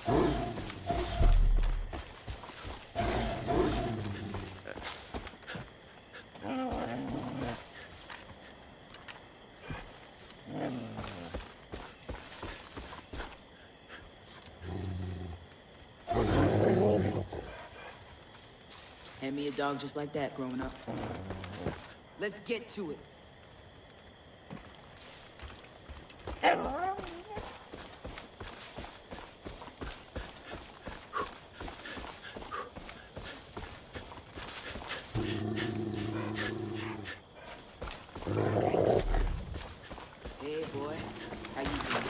Had me a dog just like that growing up. Let's get to it. Hey, boy. How you doing?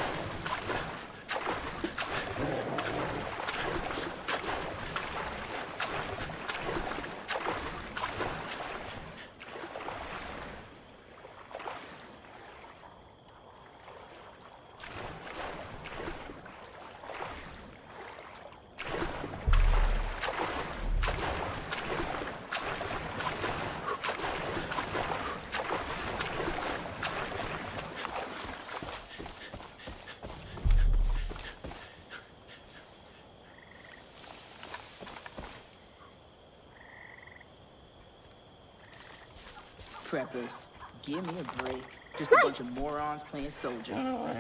Preppers, give me a break. Just a bunch of morons playing soldier.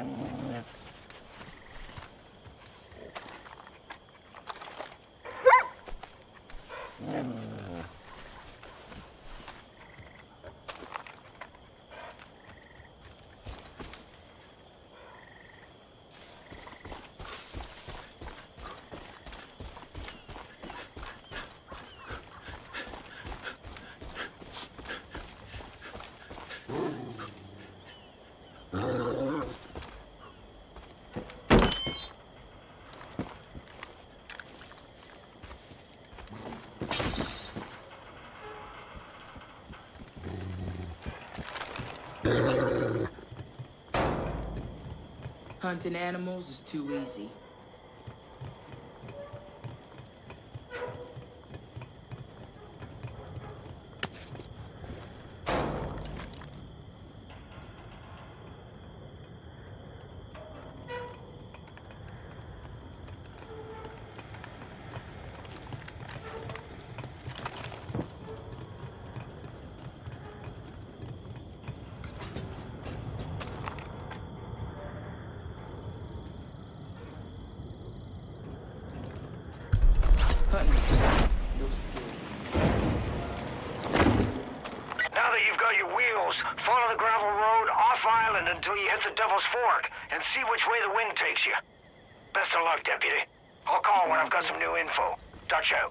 Hunting animals is too easy. Hunting, no skill. Now that you've got your wheels, follow the gravel road off island until you hit the Devil's Fork and see which way the wind takes you. Best of luck, Deputy. I'll call when I've got some new info. Dutch out.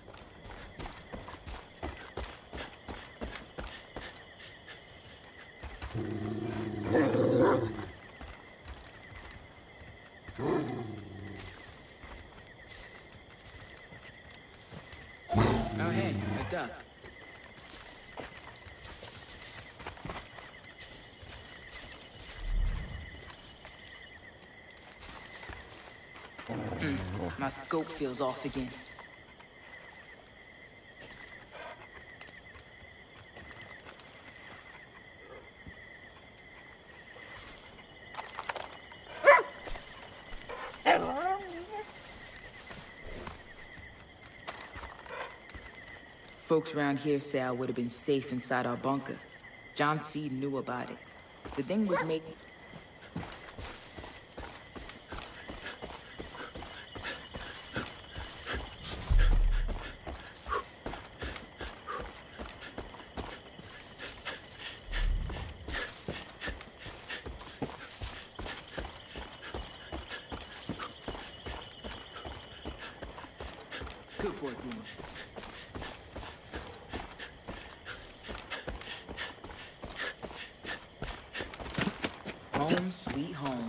Oh, hey, a duck. My scope feels off again. Folks around here say I would have been safe inside our bunker. John Seed knew about it. The thing was making... Good work, Luna. Home sweet home.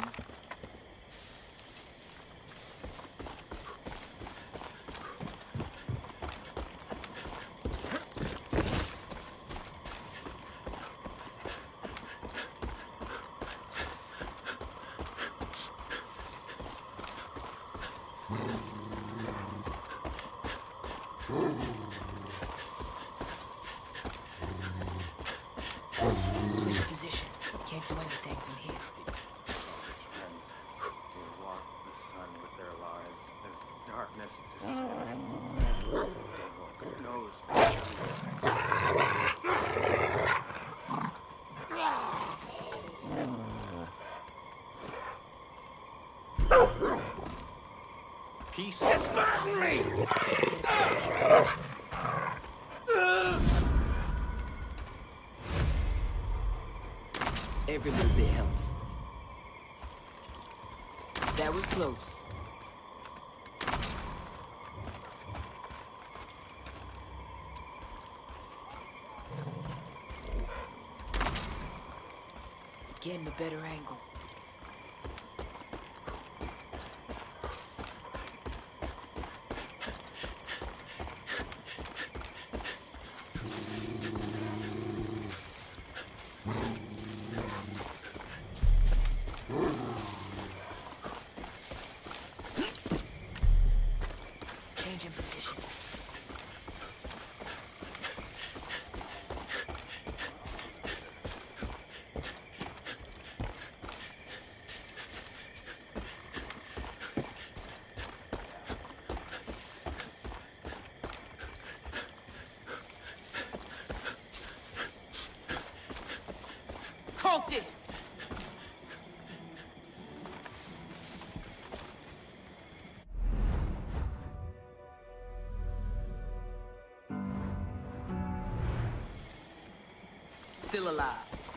Switch position. Can't do anything from here. They walk the sun with their lies as peace. Disburden me! Every little bit helps. That was close. Getting a better angle. Changing position. Cultists! Still alive.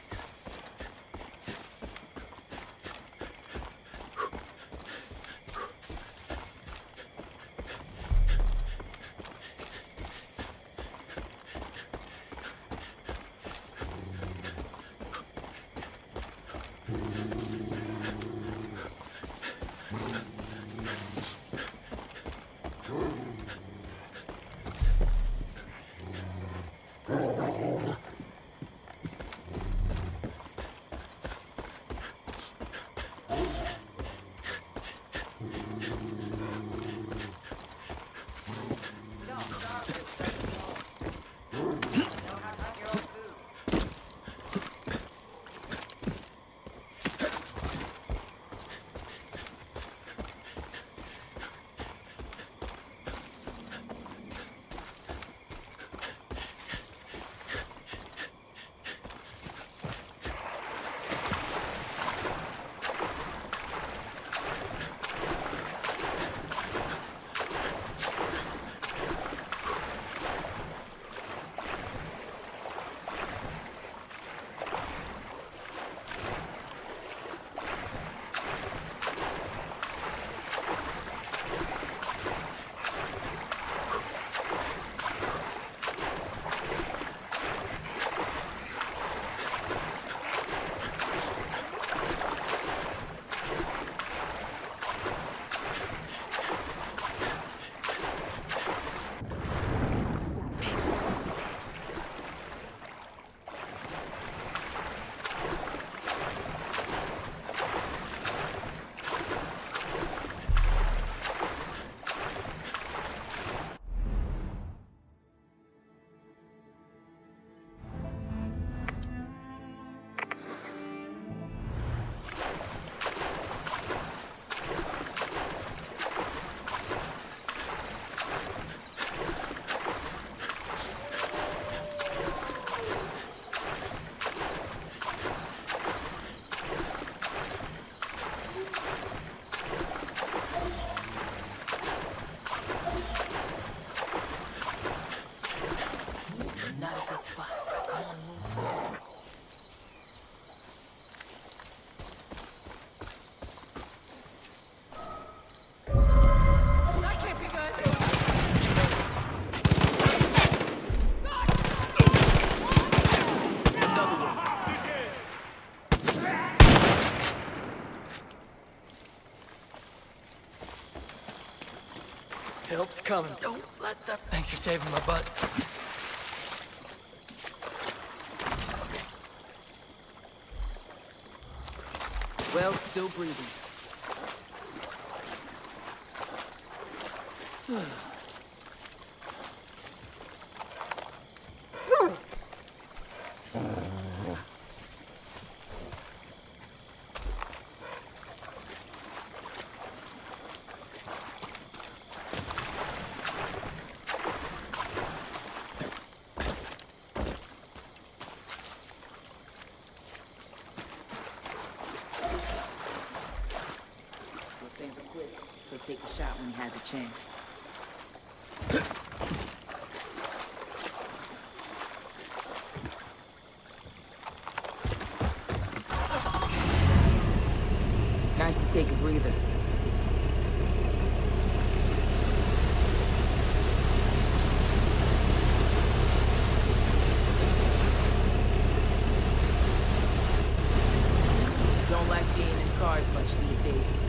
Help's coming. Don't let that... Thanks for saving my butt. Well, still breathing. take a shot when he had the chance. Nice to take a breather. Don't like being in cars much these days.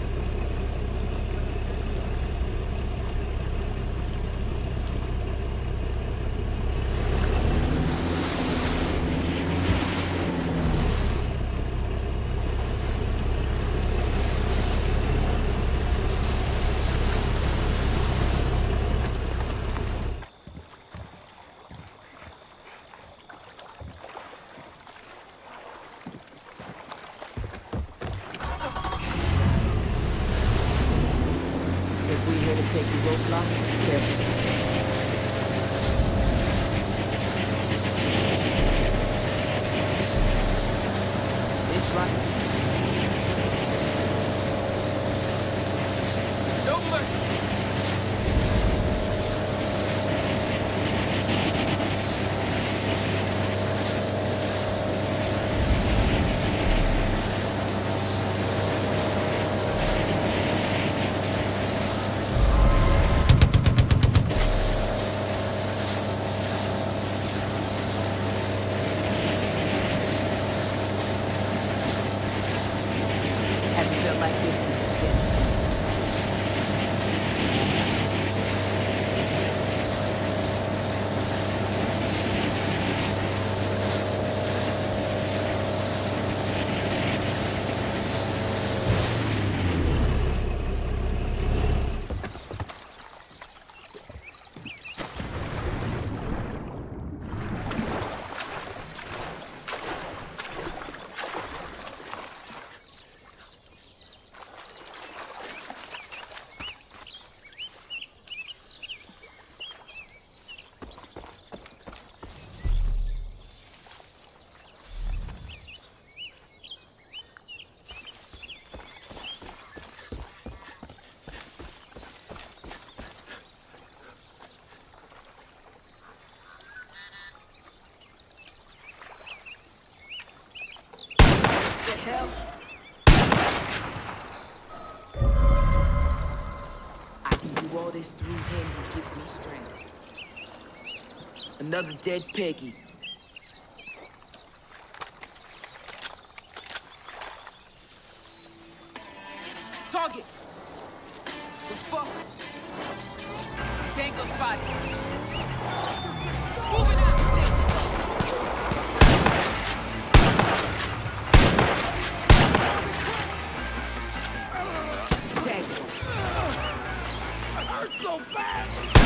If we hear the picky roadblock, careful. This right. No mercy. Haven't felt like this since the finish. Hell. I can do all this through him who gives me strength. Another dead Peggy. Target! The fuck? Tango spotted. Moving out! So bad!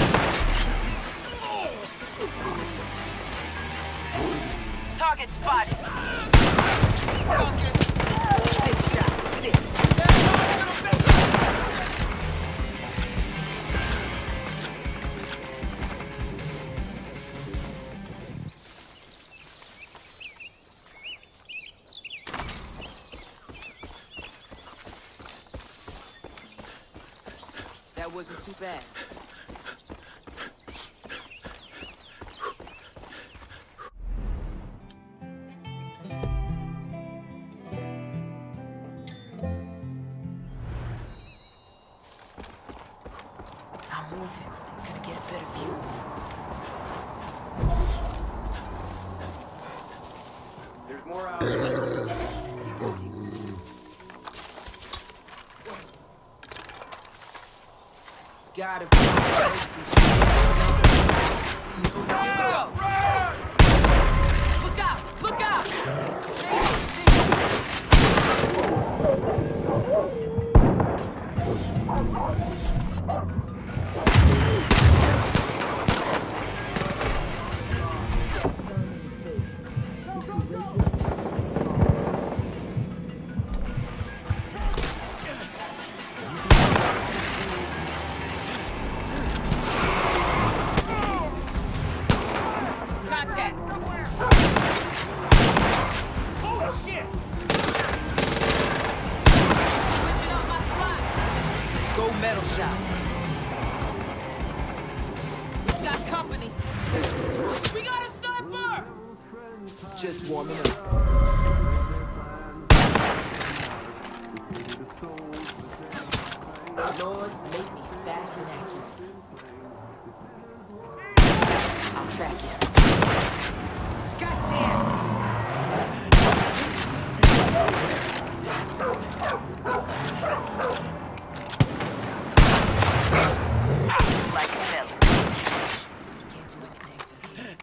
Target spotted. Six shots, six. That wasn't too bad. I'm moving. Gonna get a better view. There's more out there. Gotta find mercy. Look out! Look out! metal shop. We got company. We got a sniper! Just warming up. Lord, make me fast and accurate. I'll track you. Goddamn! Like a hell. Can't do anything from here.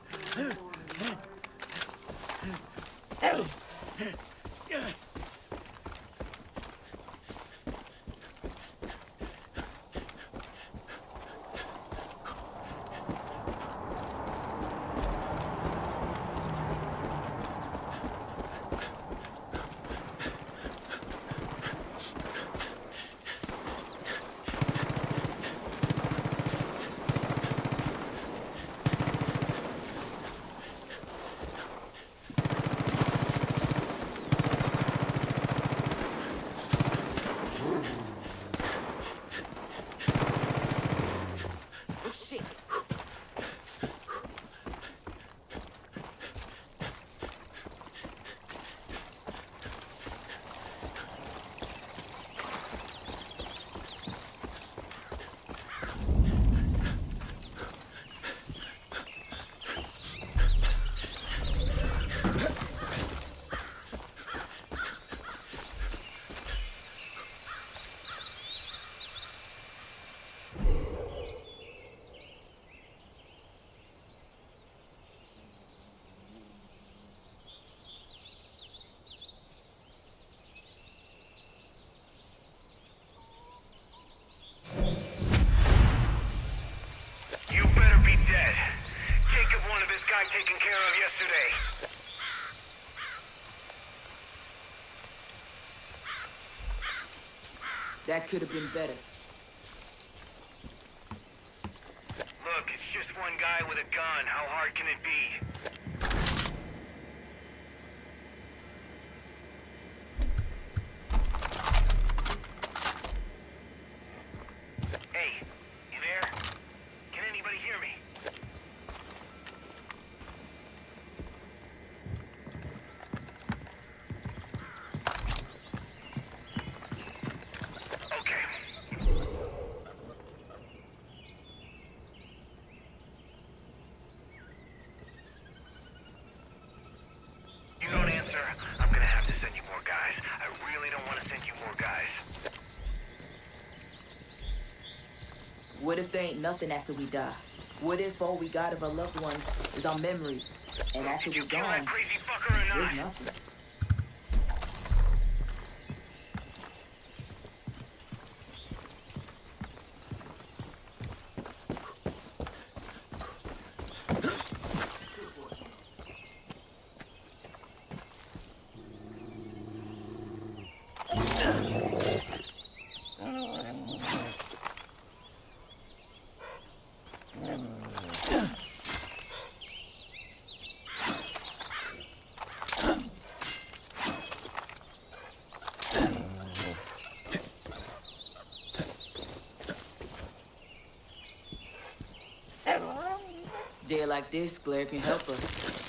Shit. You better be dead. Jacob wanted this guy taken care of yesterday. That could have been better. Look, it's just one guy with a gun. How hard can it be? Hey, you there? Can anybody hear me? Okay. You don't answer, I'm gonna have to send you more guys. I really don't want to send you more guys. What if there ain't nothing after we die? What if all we got of our loved ones is our memories, and after Did you we're kill gone, that crazy fucker or there's not? nothing? Day like this, Claire can help us.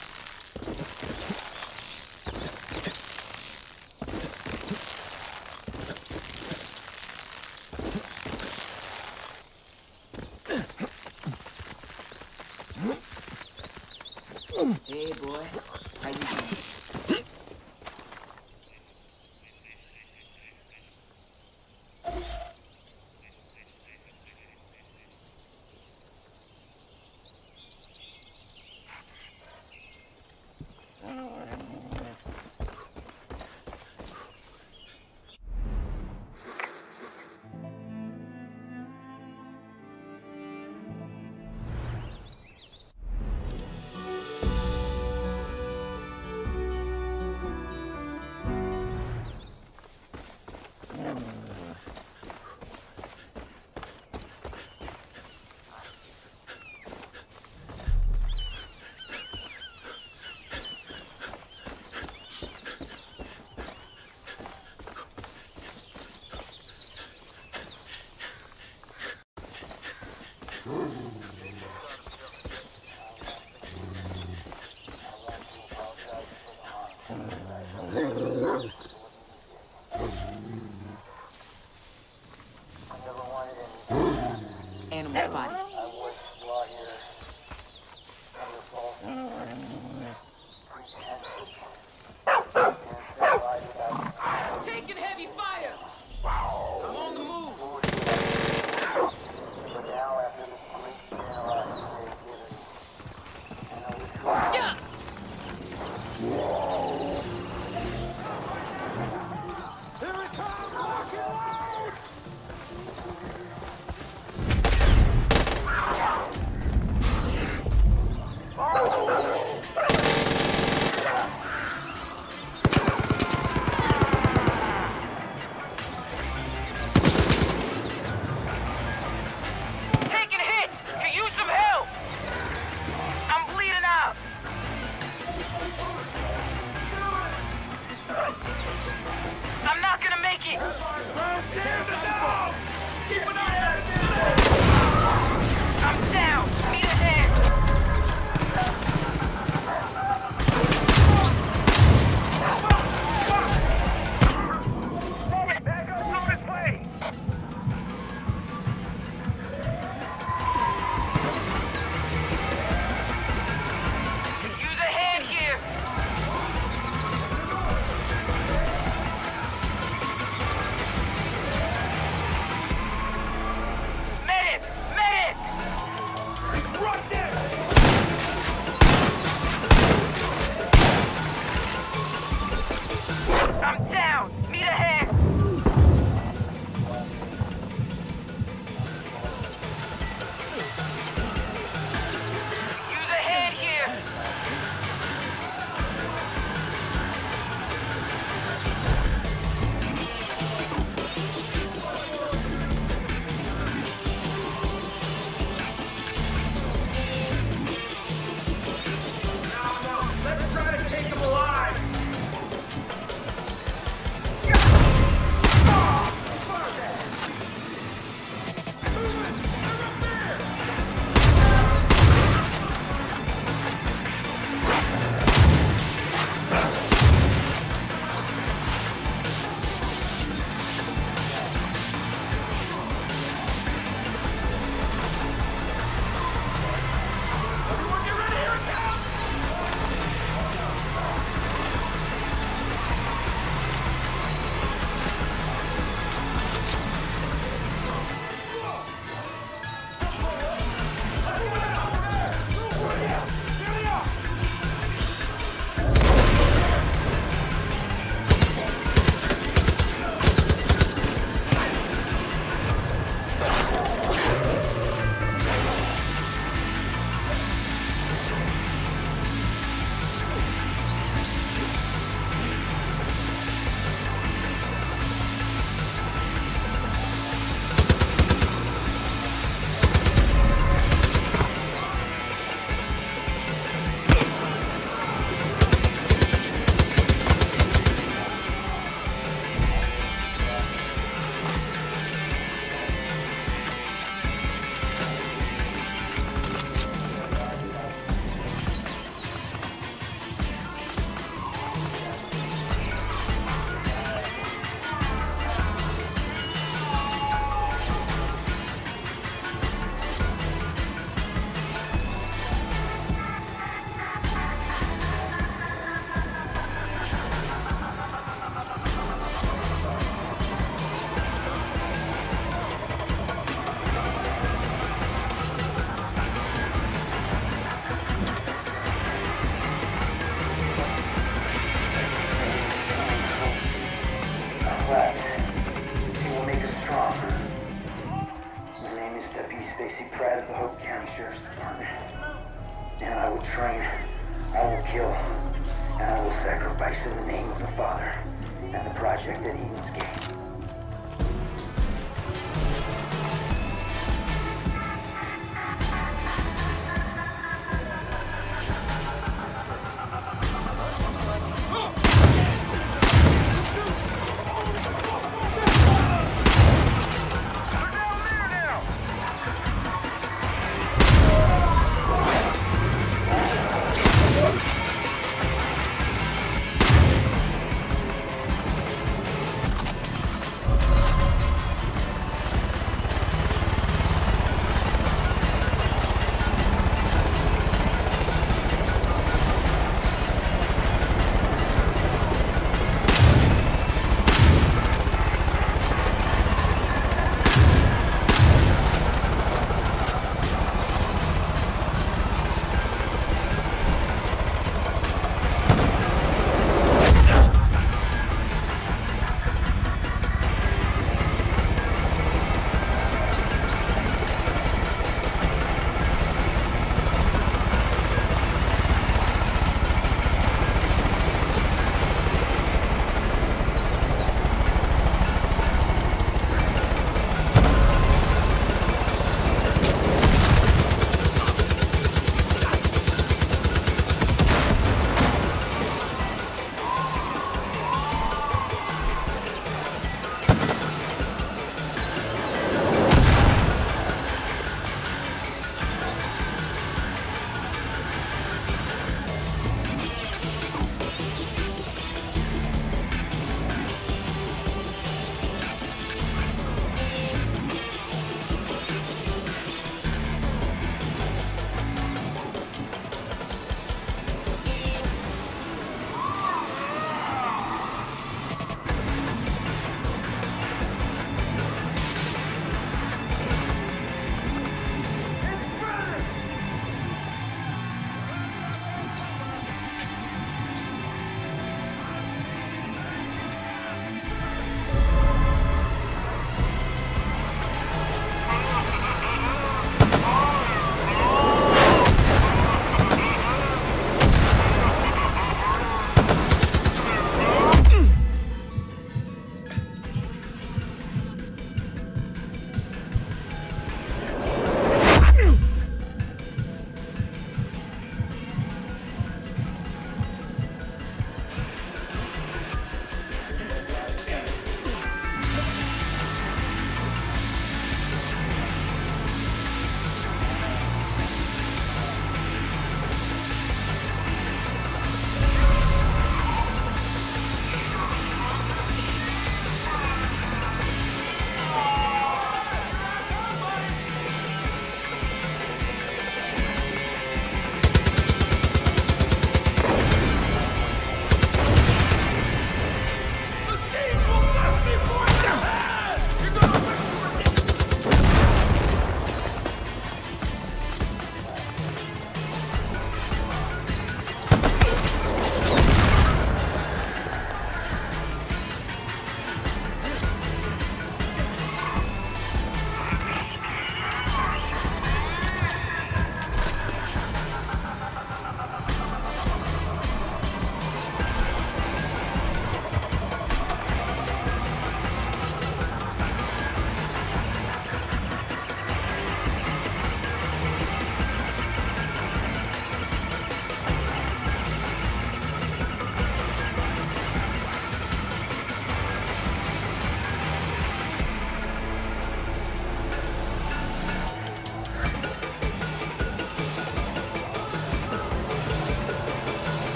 Hey, boy. How you doing? collapse, he will make us stronger. My name is Deputy Stacy Pratt of the Hope County Sheriff's Department. And I will train, I will kill, and I will sacrifice in the name of the Father and the project at Eden's Gate.